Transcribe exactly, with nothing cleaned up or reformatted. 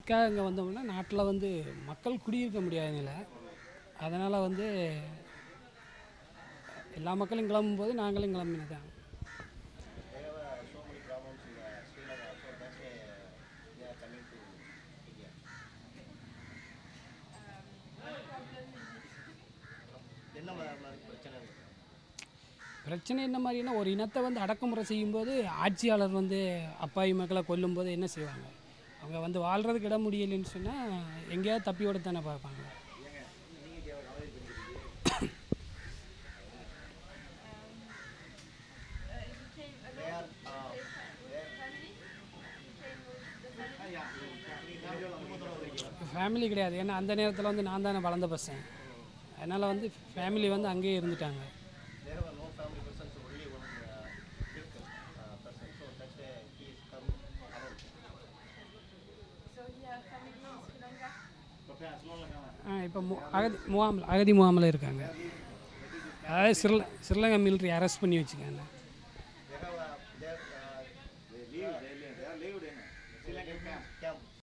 அதுக்காக இங்கே வந்தோம்னா நாட்டில் வந்து மக்கள் குடியிருக்க முடியாத நிலை. அதனால் வந்து எல்லா மக்களும் கிளம்பும்போது நாங்களும் கிளம்பினதான். பிரச்சனை என்ன மாதிரினா, ஒரு இனத்தை வந்து அடக்குமுறை செய்யும்போது ஆட்சியாளர் வந்து அப்பாவி மக்களை கொல்லும்போது என்ன செய்வாங்க? அவங்க வந்து வாழ்கிறதுக்கு இடம் முடியலைன்னு சொன்னால் எங்கேயாவது தப்பி ஓட தானே பார்ப்பாங்க. ஃபேமிலி கிடையாது. ஏன்னா அந்த நேரத்தில் வந்து நான் தானே வளர்ந்த பசங்க. அதனால் வந்து ஃபேமிலி வந்து அங்கேயே இருந்துட்டாங்க. ஆ இப்போ மு அகதி முகாமில் அகதி முகாமில் இருக்காங்க. அதாவது ஸ்ரீல ஸ்ரீலங்கா மிலிட்ரி அரெஸ்ட் பண்ணி வச்சுக்காங்க.